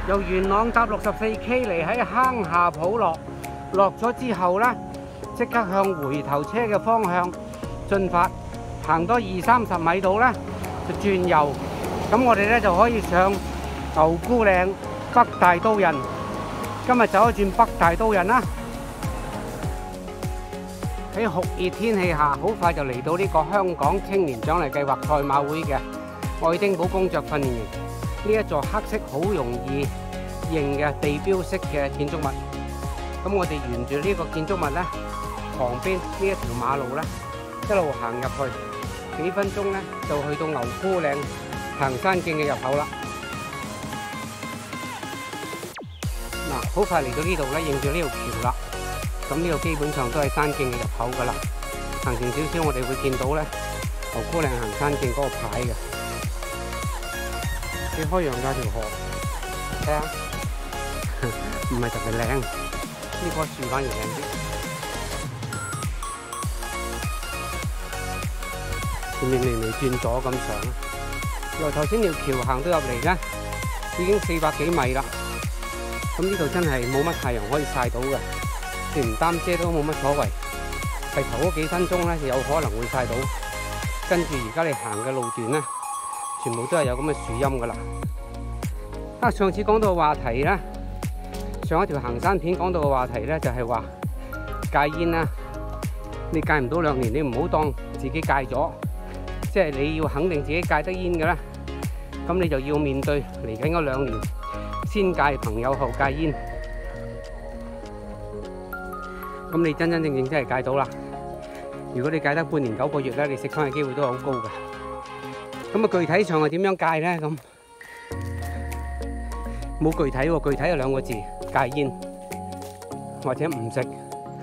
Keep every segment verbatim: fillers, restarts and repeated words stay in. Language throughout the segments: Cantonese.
由元朗搭六十四 K 嚟喺坑下普落，落咗之後呢，即刻向回頭車嘅方向進發，行多二三十米度呢，就轉右，咁我哋呢就可以上牛姑嶺北大刀屻。今日走一轉北大刀屻啦。喺酷熱天氣下，好快就嚟到呢個香港青年獎勵計劃賽馬會嘅愛丁堡工作訓練營。呢一座黑色好容易認嘅地標式嘅建築物。咁我哋沿住呢個建築物咧，旁邊呢一條馬路咧，一路行入去，幾分鐘咧就去到牛姑嶺行山徑嘅入口啦。嗱，好快嚟到呢度咧，認住呢條橋啦。咁呢度基本上都係山徑嘅入口噶啦。行前少少，我哋會見到咧牛姑嶺行山徑嗰個牌嘅。幾開揚㗎條河，睇下，唔係特別靚，呢棵樹反而靚啲。前面微微轉左咁上，由頭先條橋行到入嚟咧，已經四百幾米啦。咁呢度真係冇乜太陽可以曬到嘅，你唔擔遮都冇乜所謂。係頭嗰幾分鐘咧，就有可能會曬到。跟住而家你行嘅路段咧，全部都係有咁嘅樹蔭噶啦。啊，上次講到嘅話題咧，上一條行山片講到嘅話題咧，就係話戒煙啦。你戒唔到兩年，你唔好當自己戒咗，即係你要肯定自己戒得煙嘅咧，咁你就要面對嚟緊嗰兩年，先戒朋友後戒煙。咁你真真正正真係戒到啦。如果你戒得半年九個月咧，你食翻嘅機會都係好高嘅。咁啊，具體上係點樣戒咧？咁冇具體喎，具體有兩個字：戒煙或者唔食。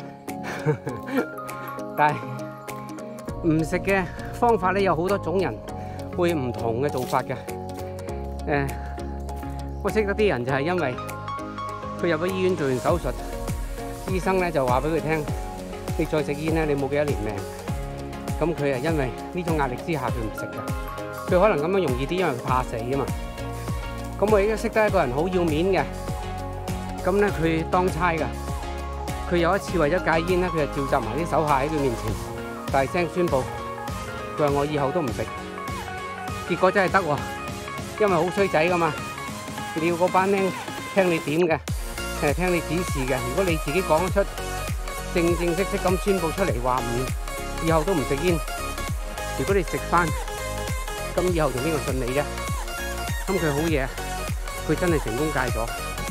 但係唔食嘅方法咧，有好多種人會唔同嘅做法嘅。誒，我識得啲人就係因為佢入咗醫院做完手術，醫生咧就話俾佢聽：你再食煙咧，你冇幾多年命。咁佢係因為呢種壓力之下，佢唔食嘅。佢可能咁樣容易啲，因為佢怕死啊嘛。咁我亦都識得一個人好要面嘅，咁咧佢當差㗎。佢有一次為咗戒煙咧，佢就召集埋啲手下喺佢面前，大聲宣佈：佢話我以後都唔食。結果真係得喎，因為好衰仔㗎嘛，你要嗰班僆聽你點嘅，誒聽你指示嘅。如果你自己講得出，正正式式咁宣佈出嚟話唔，以後都唔食煙。如果你食翻，咁以後仲邊個信你啫？咁佢好嘢，佢真係成功戒咗。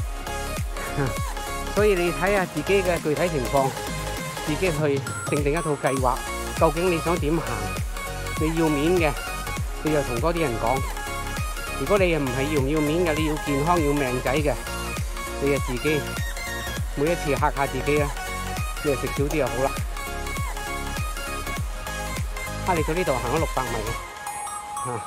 所以你睇下自己嘅具體情況，自己去定定一套計劃。究竟你想點行？你要面嘅，你就同多啲人講。如果你又唔係要唔要面嘅，你要健康要命仔嘅，你就自己每一次嚇下自己啦，你就食少啲就好啦。啊，嚟到呢度行咗六百米啊！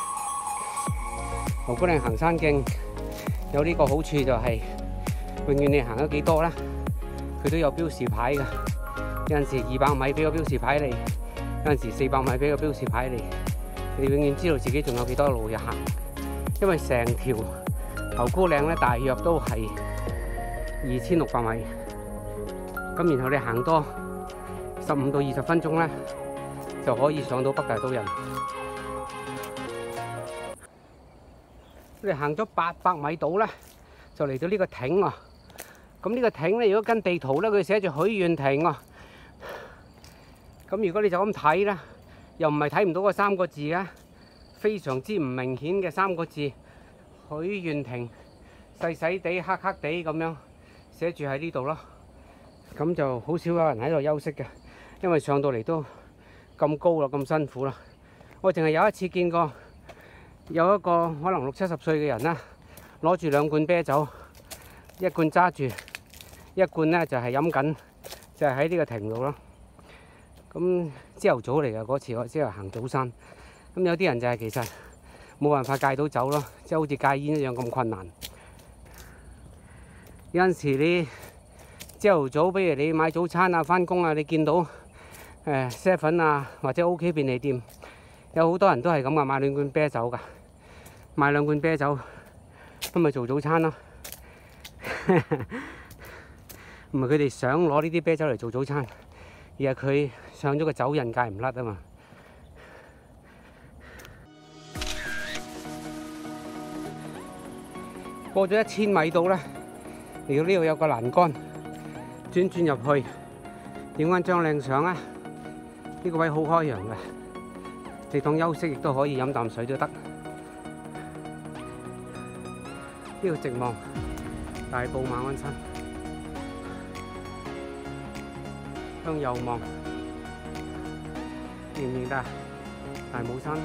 牛姑嶺行山徑有呢個好處就係，永遠你行咗幾多咧，佢都有標示牌嘅。有陣時二百米俾個標示牌你，有陣時四百米俾個標示牌你，你永遠知道自己仲有幾多路要行。因為成條牛姑嶺咧，大約都係二千六百米，咁然後你行多十五到二十分鐘咧，就可以上到北大刀屻。你行咗八百米度咧，就嚟到呢個亭啊！咁呢個亭咧，如果跟地圖咧，佢寫住許願亭喎。咁如果你就咁睇咧，又唔係睇唔到嗰三個字嘅，非常之唔明顯嘅三個字，許願亭，細細地、黑黑地咁樣寫住喺呢度咯。咁就好少有人喺度休息嘅，因為上到嚟都咁高啦，咁辛苦啦。我淨係有一次見過有一個可能六七十歲嘅人啦，攞住兩罐啤酒，一罐揸住，一罐咧就係飲緊，就係喺呢個亭度咯。咁朝頭早嚟嘅嗰次，我朝頭行早山。咁有啲人就係其實冇辦法戒到酒咯，即係好似戒煙一樣咁困難。有陣時你朝頭早，比如你買早餐啊、返工啊，你見到誒 seven 啊或者 OK 便利店，有好多人都係咁噶，買兩罐啤酒噶，買兩罐啤酒咁咪做早餐咯。 唔係佢哋想攞呢啲啤酒嚟做早餐，而係佢上咗個酒癮戒唔甩啊嘛。過咗一千米度咧，嚟到呢度有個欄杆，轉轉入去，影翻張靚相啊！呢個位好開揚嘅，你當休息亦都可以飲啖水都得。呢個直望大埔馬鞍山，向右望，認唔認得大帽山？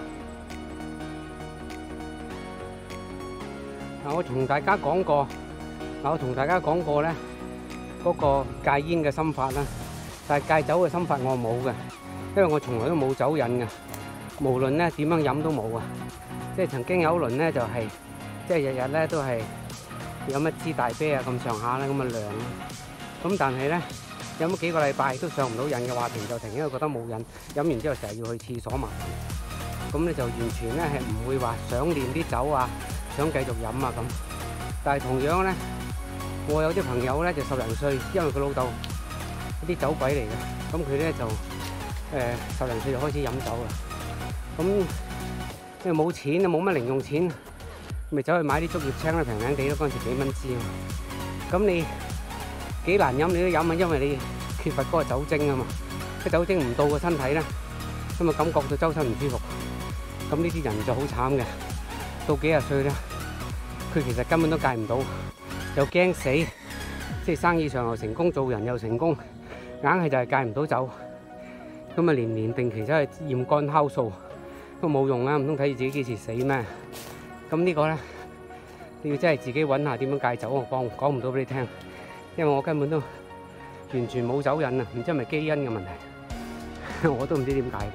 嗱，我同大家講過，嗱，我同大家講過咧，嗰個戒煙嘅心法啦，但係戒酒嘅心法我冇嘅，因為我從來都冇酒癮嘅，無論咧點樣飲都冇啊。即係曾經有一輪咧，就係即係日日咧都係飲一支大啤啊咁上下啦，咁嘅量啦。咁但係咧飲咗幾個禮拜都上唔到癮嘅話，停就停，因為覺得冇癮。飲完之後成日要去廁所麻煩，咁你就完全咧係唔會話想念啲酒啊。想繼續飲啊咁，但係同樣咧，我有啲朋友咧就十零歲，因為佢老豆啲酒鬼嚟嘅，咁佢咧就誒十零歲就開始飲酒啦。咁因為冇錢啊，冇乜零用錢，咪走去買啲竹葉青咧，平平地咯，嗰陣時幾蚊支啊。咁你幾難飲你都飲啊，因為你缺乏嗰個酒精啊嘛。啲酒精唔到個身體咧，咁啊感覺到周身唔舒服。咁呢啲人就好慘嘅。到幾廿歲咧，佢其實根本都戒唔到，又驚死，即係生意上又成功，做人又成功，硬係就係戒唔到酒。咁啊年年定期走去驗肝酵素，都冇用啊，唔通睇住自己幾時死咩？咁呢個咧，你要真係自己揾下點樣戒酒，我講講唔到俾你聽，因為我根本都完全冇酒癮啊，唔知係咪基因嘅問題，我都唔知點解。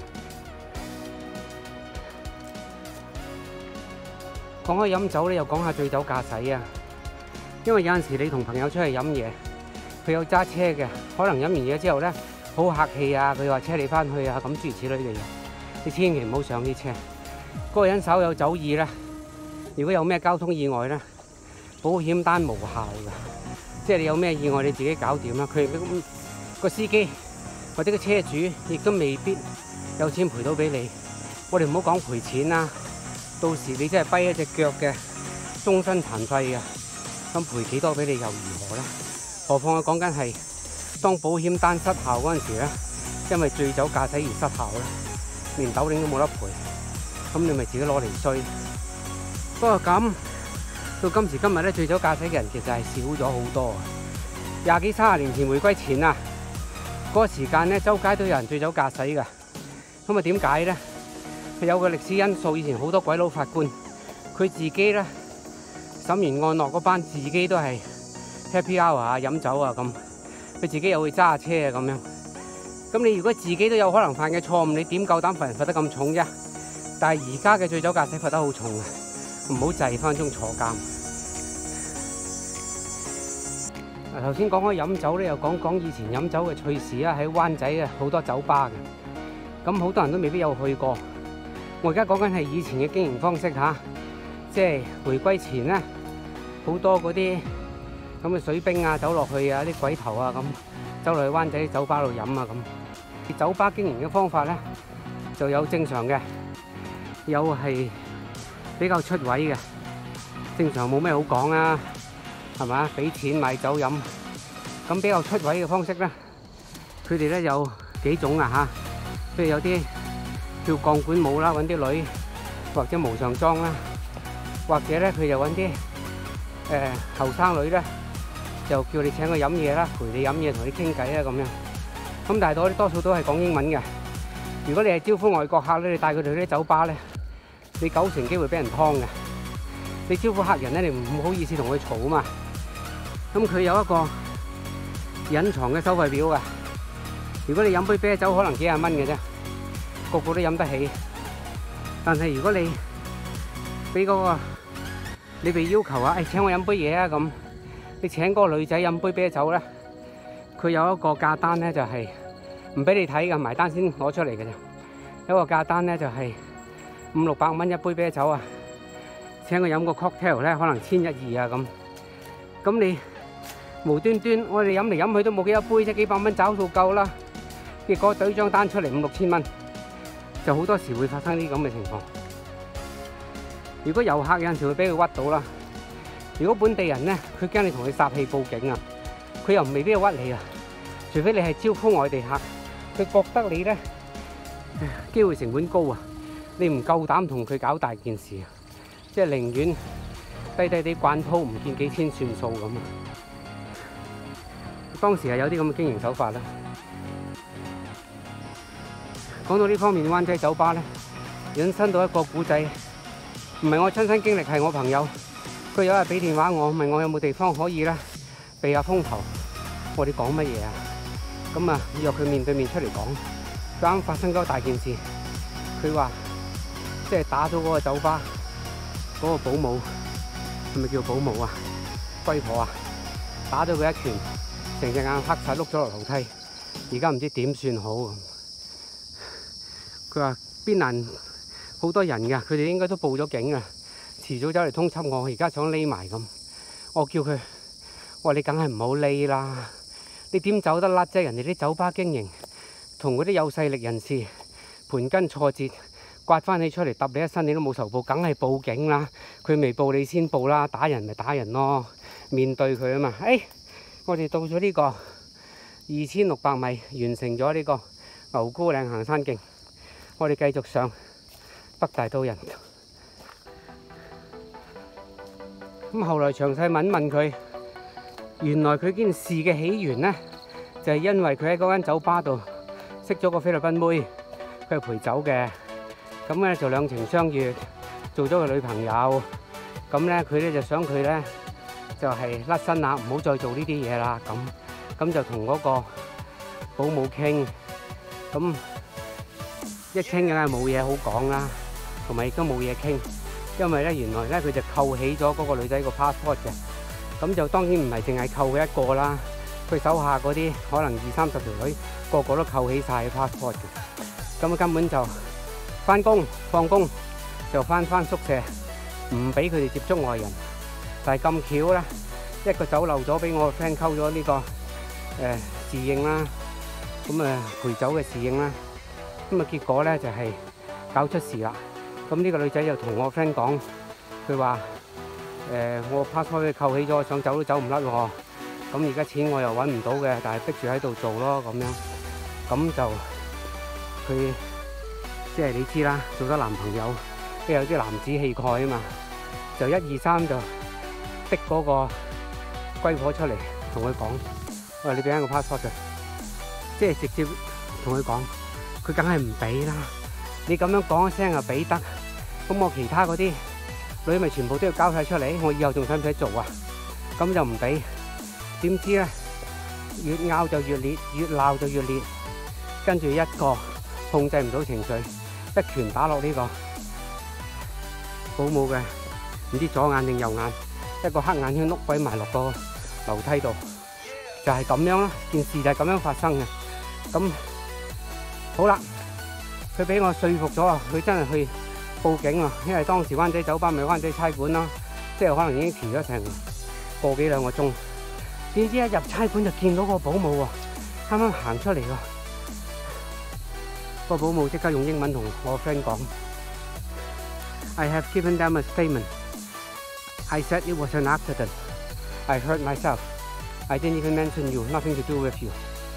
講開飲酒咧，又講下醉酒駕駛啊！因為有陣時你同朋友出去飲嘢，佢有揸車嘅，可能飲完嘢之後咧，好客氣啊，佢話車你翻去啊，咁諸如此類嘅嘢，你千祈唔好上啲車。嗰個人稍有酒意咧，如果有咩交通意外咧，保險單無效嘅，即係你有咩意外你自己搞掂啦。佢個司機或者個車主亦都未必有錢賠到俾你。我哋唔好講賠錢啦。到時你真係跛一隻腳嘅，終身殘廢嘅，咁賠幾多俾你又如何咧？何況我講緊係當保險單失效嗰陣時咧，因為醉酒駕駛而失效咧，連斗零都冇得賠，咁你咪自己攞嚟衰。不過咁到今時今日咧，醉酒駕駛嘅人其實係少咗好多。廿幾三十年前回歸前啊，嗰個時間咧，周街都有人醉酒駕駛㗎。咁啊點解咧？有個歷史因素，以前好多鬼佬法官，佢自己咧審完案落嗰班，自己都係 happy hour 啊、飲酒啊咁，佢自己又會揸車啊咁樣。咁你如果自己都有可能犯嘅錯誤，你點夠膽罰人罰得咁重啫？但係而家嘅醉酒駕駛罰得好重啊，唔好滯翻鐘坐監。嗱，頭先講開飲酒咧，又講講以前飲酒嘅趣事啊。喺灣仔啊，好多酒吧嘅，咁好多人都未必有去過。我而家講緊係以前嘅經營方式嚇，即係回歸前咧，好多嗰啲咁嘅水兵啊走落去啊，啲鬼頭啊咁走落去灣仔啲酒吧度飲啊咁。酒吧經營嘅方法咧就有正常嘅，有係比較出位嘅。正常冇咩好講啊，係嘛？俾錢買酒飲，咁比較出位嘅方式咧，佢哋咧有幾種啊嚇，譬如有啲跳鋼管舞啦，揾啲女或者無上裝啦，或者咧佢就揾啲誒後生女咧，就叫你請佢飲嘢啦，陪你飲嘢，同你傾偈啊咁樣。咁但係多啲多數都係講英文嘅。如果你係招呼外國客咧，你帶佢哋去啲酒吧咧，你九成機會俾人劏嘅。你招呼客人咧，你唔好意思同佢嘈啊嘛。咁佢有一個隱藏嘅收費表嘅。如果你飲杯啤酒，可能幾廿蚊嘅啫。個個都飲得起，但係如果你俾嗰個你被要求啊，誒請我飲杯嘢啊咁，你請嗰個女仔飲杯啤酒咧，佢有一個價單咧就係唔俾你睇嘅，埋單先攞出嚟嘅啫。有一個價單咧就係五六百蚊一杯啤酒啊，請佢飲個 cocktail 咧可能千一二啊咁。咁你無端端我哋飲嚟飲去都冇幾多杯啫，幾百蚊找數夠啦。結果對張單出嚟五六千蚊，就好多時會發生啲咁嘅情況。如果遊客有陣時會俾佢屈到啦，如果本地人咧，佢驚你同佢殺氣報警啊，佢又未必要屈你啊。除非你係招呼外地客，佢覺得你咧機會成本高啊，你唔夠膽同佢搞大件事啊，即係寧願低低啲慣鋪，唔見幾千算數咁啊。當時係有啲咁嘅經營手法啦。講到呢方面，灣仔酒吧咧引申到一個古仔，唔係我親身經歷，係我朋友。佢有日俾電話我，問我有冇地方可以咧避下風頭。我哋講乜嘢啊？咁啊約佢面對面出嚟講。佢啱發生咗大件事，佢話即係打咗嗰個酒吧嗰個保姆，係咪叫保姆啊？龜婆啊，打咗佢一拳，成隻眼黑晒，碌咗落樓梯。而家唔知點算好。佢話邊難好多人㗎，佢哋應該都報咗警啊，遲早走嚟通緝我，而家想匿埋咁。我叫佢，我話你梗係唔好匿啦，你點走得甩啫？人哋啲酒吧經營同嗰啲有勢力人士盤根錯節，刮翻你出嚟揼你一身，你都冇仇報，梗係報警啦。佢未報你先報啦，打人咪打人咯，面對佢啊嘛。誒、哎，我哋到咗呢個二千六百米，完成咗呢個牛牯嶺行山徑。我哋繼續上北大道人。咁後來詳細問問佢，原來佢件事嘅起源呢，就係因為佢喺嗰間酒吧度識咗個菲律賓妹，佢係陪酒嘅。咁咧就兩情相悅，做咗個女朋友。咁咧佢咧就想佢咧就係甩身啦，唔好再做呢啲嘢啦。咁咁就同嗰個保姆傾，咁。一傾梗係冇嘢好講啦，同埋亦都冇嘢傾，因為咧原來咧佢就扣起咗嗰個女仔個 passport 嘅，咁就當然唔係淨係扣佢一個啦，佢手下嗰啲可能二三十條女個個都扣起晒 passport 嘅，咁啊根本就翻工放工就翻翻宿舍，唔俾佢哋接觸外人。但係咁巧咧，一個走漏咗，俾我個 friend 溝咗呢個誒侍應啦，咁啊陪酒嘅侍應啦。咁啊，結果咧就係搞出事啦。咁呢個女仔就同我 friend 講，佢話：誒，我 passport 俾扣起咗，想走都走唔甩喎。咁而家錢我又揾唔到嘅，但係逼住喺度做咯咁樣。咁就佢即係你知啦，做咗男朋友，都有啲男子氣概啊嘛。就一二三就逼嗰個龜婆出嚟，同佢講：我話你俾翻個 passport 佢，即係直接同佢講。佢梗係唔俾啦！你咁樣講一聲就俾得，咁我其他嗰啲女咪全部都要交晒出嚟，我以後仲使唔使做啊？咁就唔俾，點知咧越拗就越烈，越鬧就越烈，跟住一個控制唔到情緒，一拳打落呢個保姆嘅唔知左眼定右眼，一個黑眼圈碌鬼埋落個樓梯度，就係咁樣啦。件事就係咁樣發生嘅，咁。好啦，佢俾我說服咗啊！佢真係去報警啊！因為當時灣仔酒吧咪灣仔差館啦，即係可能已經遲咗成個幾兩個鐘。點知一入差館就見到個保姆喎，啱啱行出嚟喎。個保姆即刻用英文同我 friend 講 ：I have given them a statement. I said it was an accident. I hurt myself. I didn't even mention you. Nothing to do with you.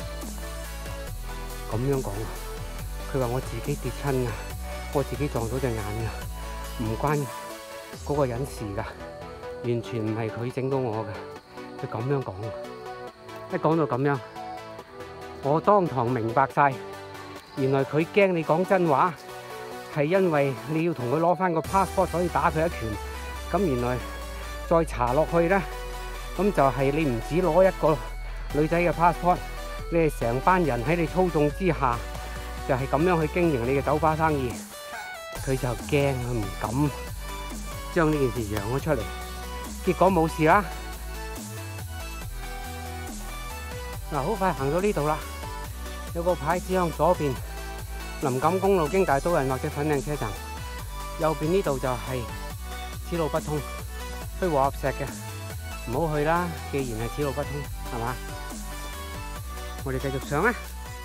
咁樣講啊！佢話我自己跌親啊，我自己撞到隻眼啊，唔關嗰個人事㗎，完全唔係佢整到我㗎。佢咁樣講，一講到咁樣，我當堂明白晒，原來佢驚你講真話，係因為你要同佢攞翻個 passport，所以打佢一拳。咁原來再查落去咧，咁就係你唔止攞一個女仔嘅 passport， 你係成班人喺你操縱之下。就係咁樣去經營你嘅酒吧生意，佢就驚，佢唔敢將呢件事揚咗出嚟，結果冇事啦。嗱，好快行到呢度啦，有個牌指向左邊林錦公路經大都人或者粉嶺車站，右邊呢度就係此路不通，去和合石嘅。 唔好去啦。既然係此路不通，係嘛？我哋繼續上啦。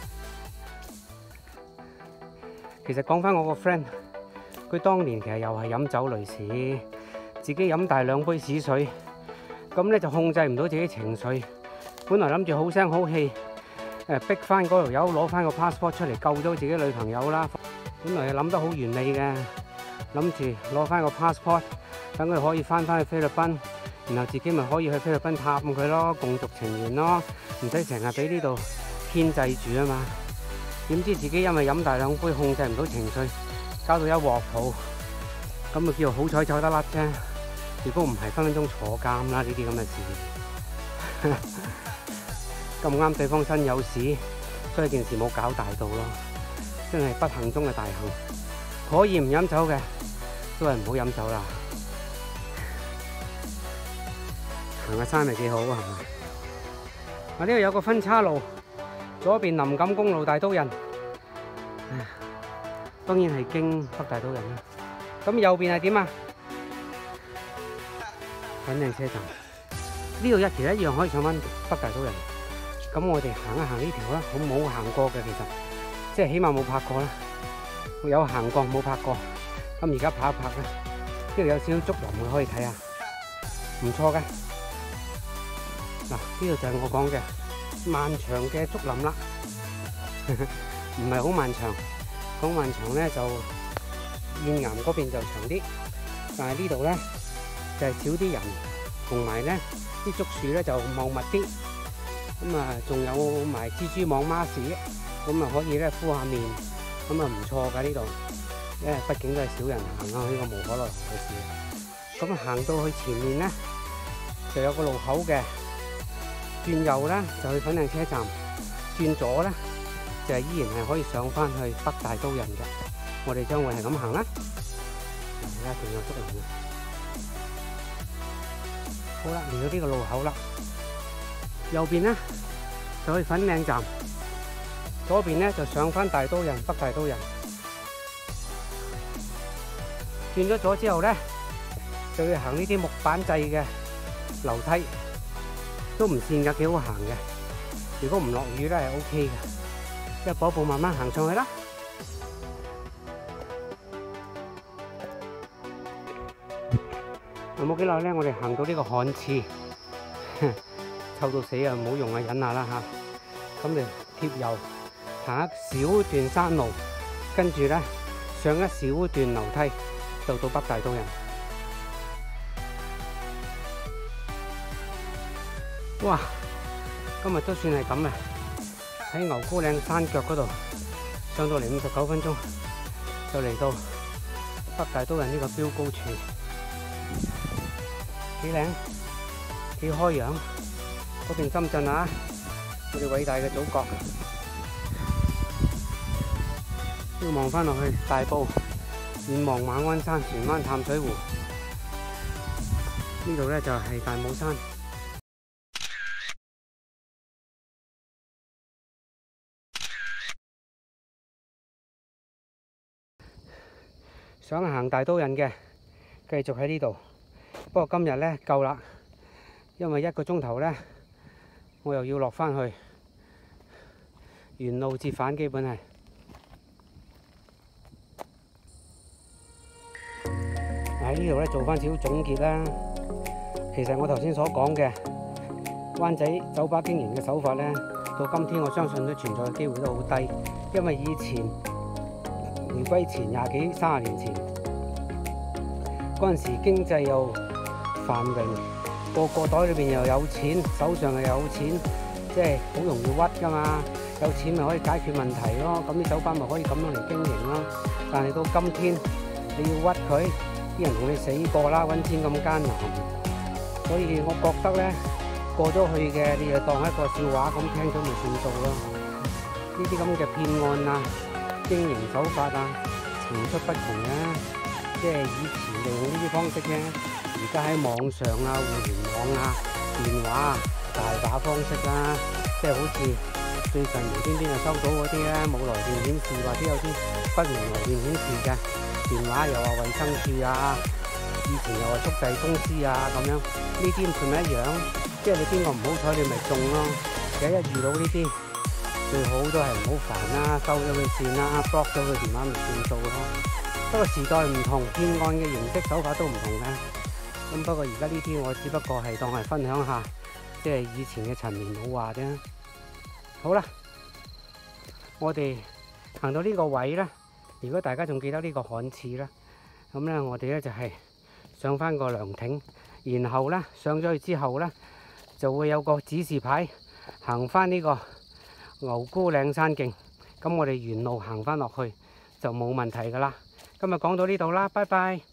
其實講翻我個 friend，佢當年其實又係飲酒類似，自己飲大兩杯屎水，咁咧就控制唔到自己情緒。本來諗住好聲好氣，誒逼翻嗰條友攞翻個 passport 出嚟救咗自己女朋友啦。本來係諗得好完美嘅，諗住攞翻個 passport，等佢可以翻返去菲律賓，然後自己咪可以去菲律賓探佢咯，共續情緣咯，唔使成日俾呢度牽制住啊嘛。點知自己因為飲大兩杯，控制唔到情緒，搞到一鑊泡，咁咪叫好彩走得甩啫。如果唔係，分分鐘坐監啦！呢啲咁嘅事，咁啱對方身有事，所以件事冇搞大到咯。真係不幸中嘅大幸。可以唔飲酒嘅，都係唔好飲酒啦。行下山咪幾好啊，係咪？我呢度有個分岔路，左邊林錦公路大刀人，當然係經北大刀人啦。咁右邊係點啊？粉嶺車站。呢度一其實一樣可以上翻北大刀人。咁我哋行一行呢條啦，我冇行過嘅其實，即係起碼冇拍過啦。我有行過冇拍過，咁而家拍一拍啦。呢度有少少竹林嘅，可以睇下，唔錯嘅。嗱，呢度就係我講嘅漫長嘅竹林啦，唔係好漫長。講漫長咧就燕岩嗰邊就長啲，但係呢度咧就係少啲人，同埋咧啲竹樹咧就茂密啲。咁啊，仲有埋蜘蛛網孖士，咁啊可以咧敷下面，咁啊唔錯㗎呢度，因為畢竟都係少人行啊，呢個無可奈何嘅事。咁啊行到去前面咧就有個路口嘅。轉右咧就去粉嶺車站，轉左咧就係依然係可以上翻去北大刀人嘅。我哋將會係咁行啦。而家仲有竹林嘅。好啦，嚟到呢個路口啦。右邊咧就去粉嶺站，左邊咧就上翻大刀人北大刀人。轉咗左之後咧，就要行呢啲木板製嘅樓梯。都唔跣㗎，幾好行嘅。如果唔落雨咧，係 O K 嘅。一步一步慢慢行上去啦。冇幾耐咧，我哋行到呢個旱廁，臭到死啊！唔好用啊，忍下啦嚇。咁就貼右行一小段山路，跟住咧上一小段樓梯，就到北大刀人。哇！今日都算係咁啦，喺牛高嶺山腳嗰度上到嚟五十九分鐘，就嚟到北大刀人呢個標高處，幾靚幾開揚。嗰邊深圳啊，我哋偉大嘅祖國。要望翻落去大埔，遠望馬鞍山、船灣、淡水湖。呢度咧就係大帽山。想行大刀人嘅，繼續喺呢度。不過今日咧夠啦，因為一個鐘頭咧，我又要落翻去，沿路折返，基本係。喺呢度咧做翻少少總結啦。其實我頭先所講嘅灣仔酒吧經營嘅手法咧，到今天我相信都存在嘅機會都好低，因為以前回歸前廿幾三十年前嗰陣時，經濟又繁榮，個個袋裏邊又有錢，手上又有錢，即係好容易屈噶嘛。有錢咪可以解決問題咯，咁啲酒吧咪可以咁樣嚟經營咯。但係到今天你要屈佢，啲人同你死過啦，揾錢咁艱難，所以我覺得咧過咗去嘅你就當係一個笑話咁聽咗咪算數咯。呢啲咁嘅騙案啊，經營手法啊，層出不窮嘅，即係以前利用呢啲方式咧，而家喺網上啊、互聯網啊、電話啊，大把方式啦，即係好似最近無端端就收到嗰啲咧冇來電顯示，或者有啲不明來電顯示嘅電話，又話衛生署啊、 以前又話速遞公司啊咁樣，呢啲算咪一樣？即係你邊個唔好彩，你咪中咯。而家一遇到呢啲，最好都係唔好煩啦，收咗佢算啦 ，block 咗佢電話咪算數咯。不過時代唔同，騙案嘅形式手法都唔同嘅。咁不過而家呢啲我只不過係當係分享下，即係以前嘅陳年老話啫。好啦，我哋行到呢個位咧，如果大家仲記得呢個旱廁咧，咁咧我哋咧就係上翻個涼亭，然後咧上咗去之後咧，就會有個指示牌，行翻呢個牛牯嶺山徑。咁我哋沿路行翻落去就冇問題噶啦。今日講到呢度啦，拜拜。